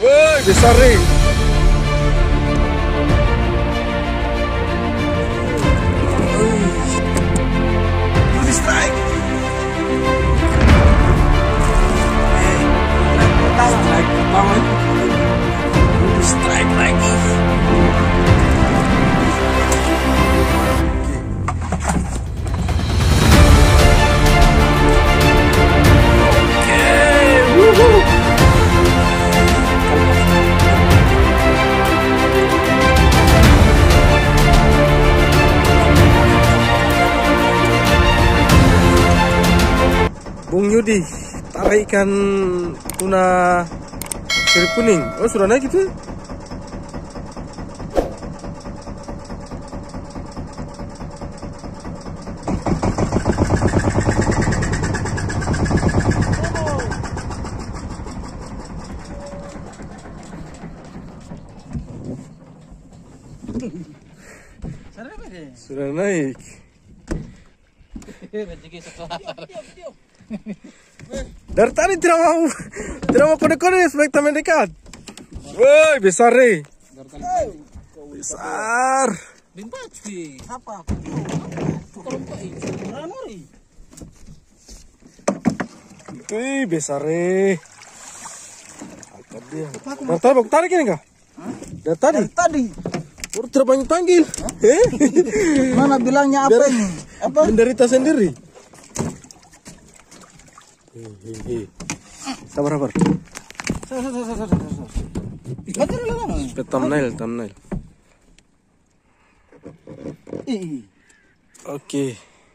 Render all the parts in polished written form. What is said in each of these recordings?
Woi, besar nih. Strike. Strike lagi. Bung Yudi, tarik ikan tuna sirip kuning. Oh, sudah naik gitu? Sudah naik. Dari tadi tidak mau kode-kode spekta mendekat. Woi, besar nih. Besar. Apa? Wih, besar nih. Angkat dia. Dari tadi mau tarik ini kah? Dari tadi? Tadi. Baru terpanggil-panggil. Mana bilangnya apa ini? Apa? Menderita sendiri. Sabar. Thumbnail. Oke.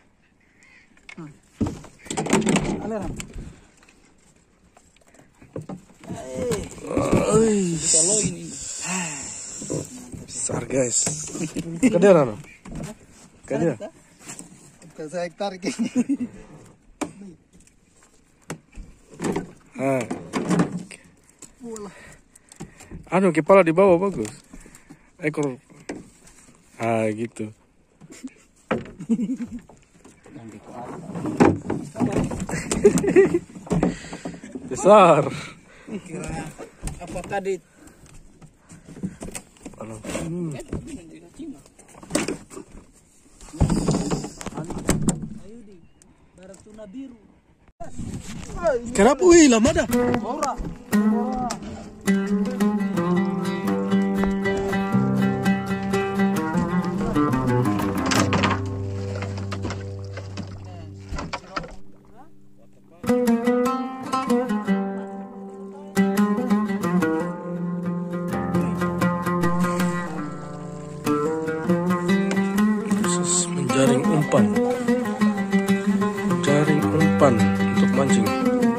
Besar guys. Kadera no? Kadera. Saya tarik ini. Anu kepala di bawah bagus. Ekor. Gitu. Besar. Kira apa tadi? Kenapa wih lama dah? Menjaring umpan. Jaring umpan untuk mancing.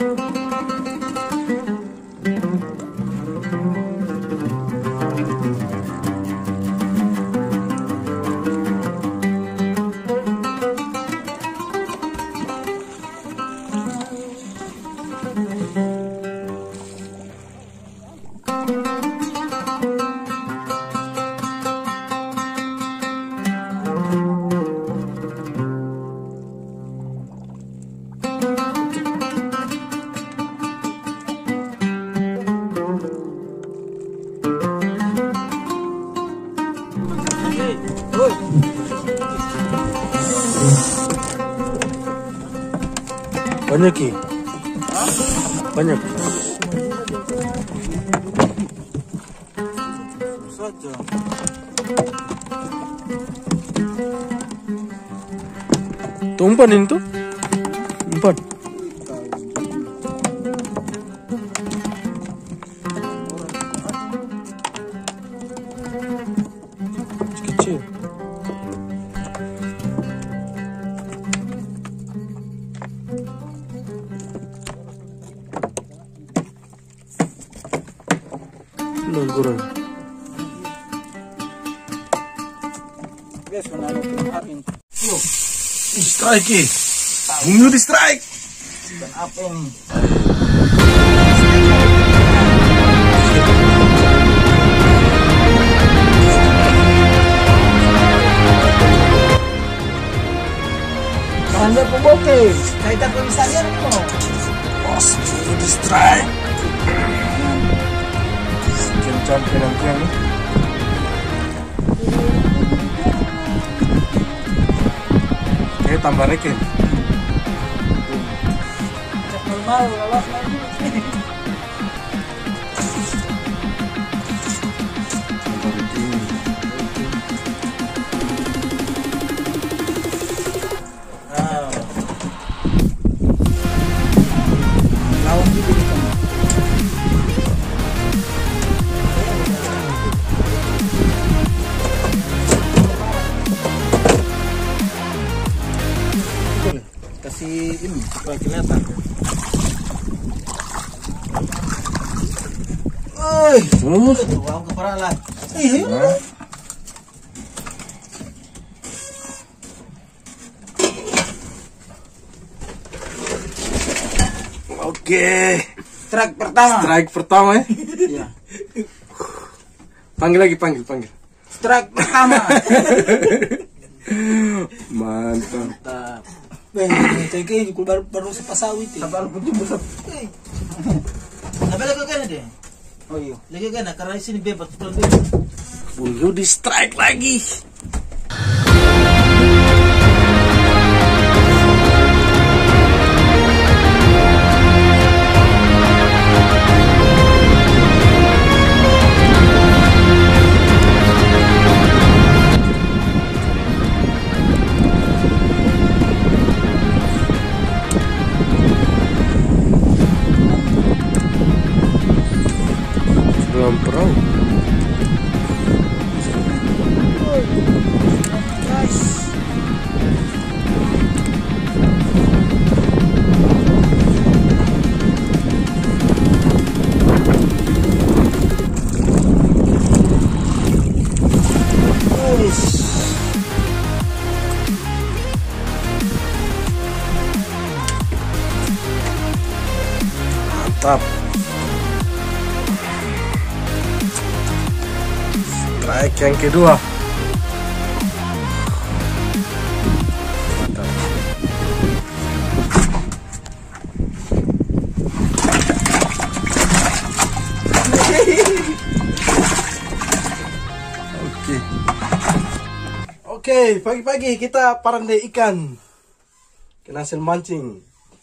Banyak ki? Banyak. Saja. Tuh umpan ini tuh? Umpan. Kecil. Kurang. Strike. Bung di strike. Dan apa ini? Anda pemboke. Kita tulisannya apa? Bos di strike. Macam penampilan nih. Oke, tambah lagi. Normal, lawas lagi. Lawan juga di sana. Kasih ini supaya kelihatan. Oi, tuh, aku kepala. Ayo. Oke. Strike pertama. Strike pertama ya. Iya. Panggil lagi, panggil. Strike pertama. Mantap. Mantap. Kayak baru sepasawit ya. Sabar putih besar. Tapi lagi kan deh. Oh iya. Lagi kan karena di sini bebas. Bulu di strike lagi. Dalam perahu. Mantap. Strike yang kedua. Mantap. Oke, pagi-pagi kita parandai ikan. Kena hasil mancing.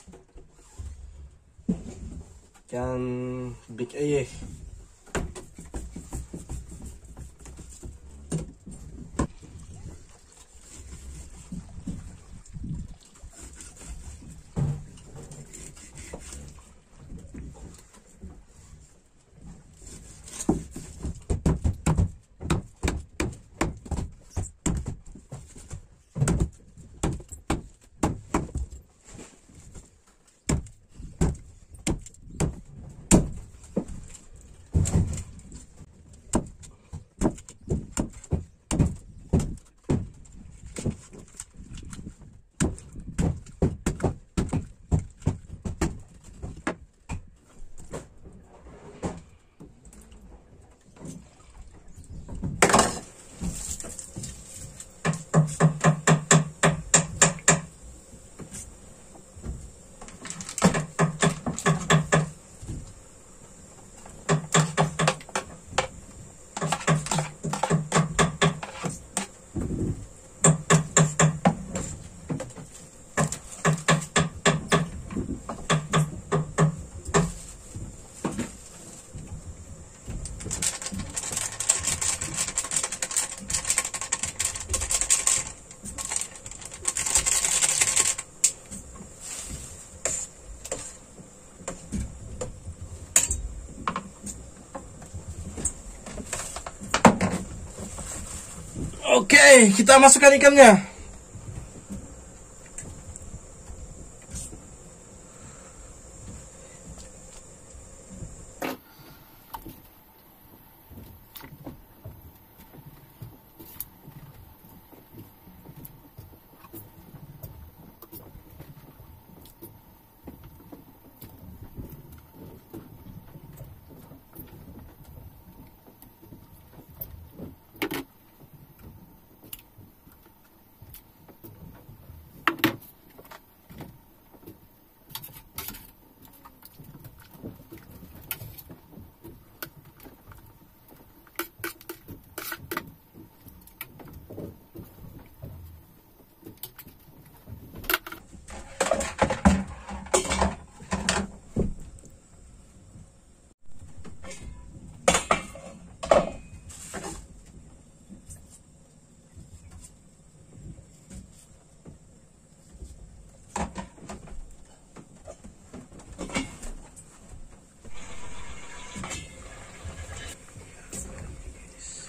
Ikan big ayeh. Oke, kita masukkan ikannya.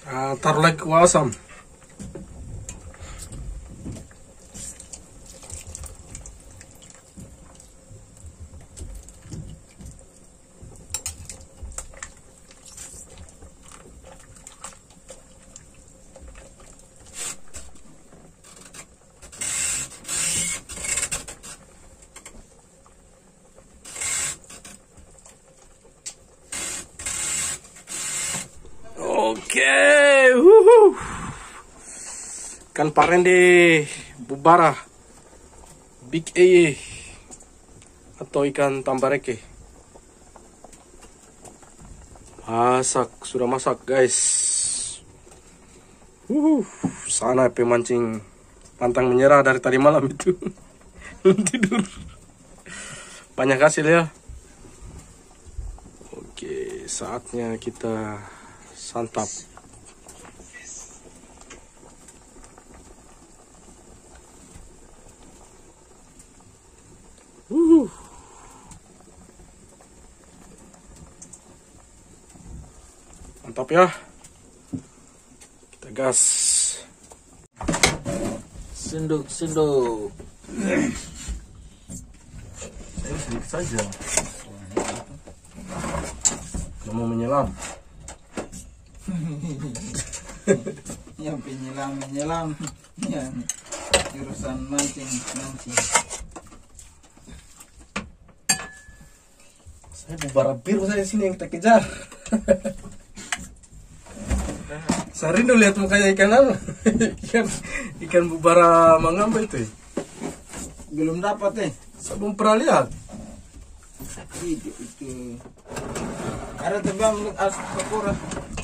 Taruh lagi kuah asam. Oke, ikan parende bubara, big E atau ikan tambareke. Sudah masak guys. Sana pemancing pantang menyerah dari tadi malam itu. Belum tidur. Banyak hasil ya. Oke, saatnya kita santap. Mantap ya. Kita gas. Sendok. Sedikit saja. Kalau mau menyelam. Yang menyelam yang urusan mancing. Saya bubara biru saya sini yang kita kejar. Saya rindu lihat mukanya ikan bubara mangamba itu. Belum dapat Saya belum pernah lihat. itu ada tebang harus kurang.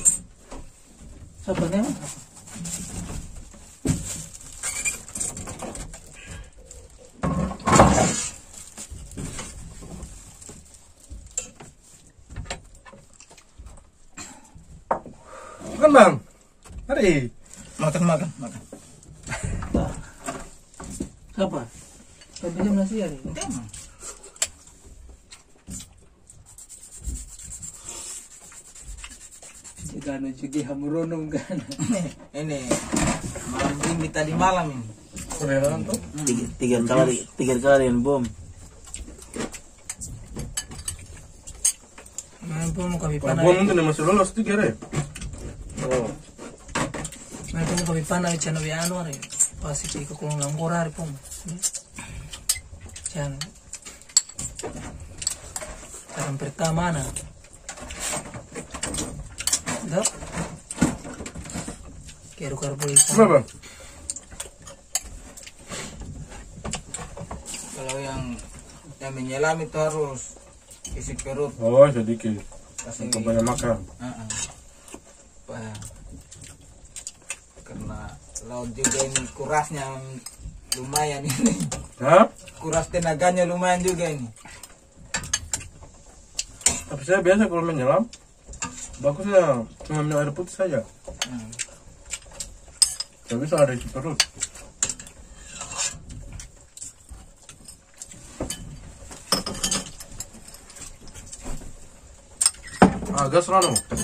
Siapa nih? Makan bang. Mari. Makan. Siapa? Tapi jam nasi hari. Gano juga hamuronong kan. Ini malam ini tadi malam ini. Kerenan tuh. Tiga kali yang bom. Main pun mau kopi panas. Bom mungkin masih lolos tuh kira. Oh. Main pun mau kopi panas channel anu hari. Pasti ikut kulung nganggur hari pun. Channel. Cara pertama na. Dap. Kero karbo ikan. Berapa? Kalau yang menyelam itu harus isi perut. Oh, sedikit. Kasih Banyak makan. Karena laut juga ini kurasnya lumayan ini. Hah? Kuras tenaganya lumayan juga ini. Tapi saya biasa kalau menyelam, bagusnya cuma minum air putih saja. Tidak bisa ada isi perut. Gas rano.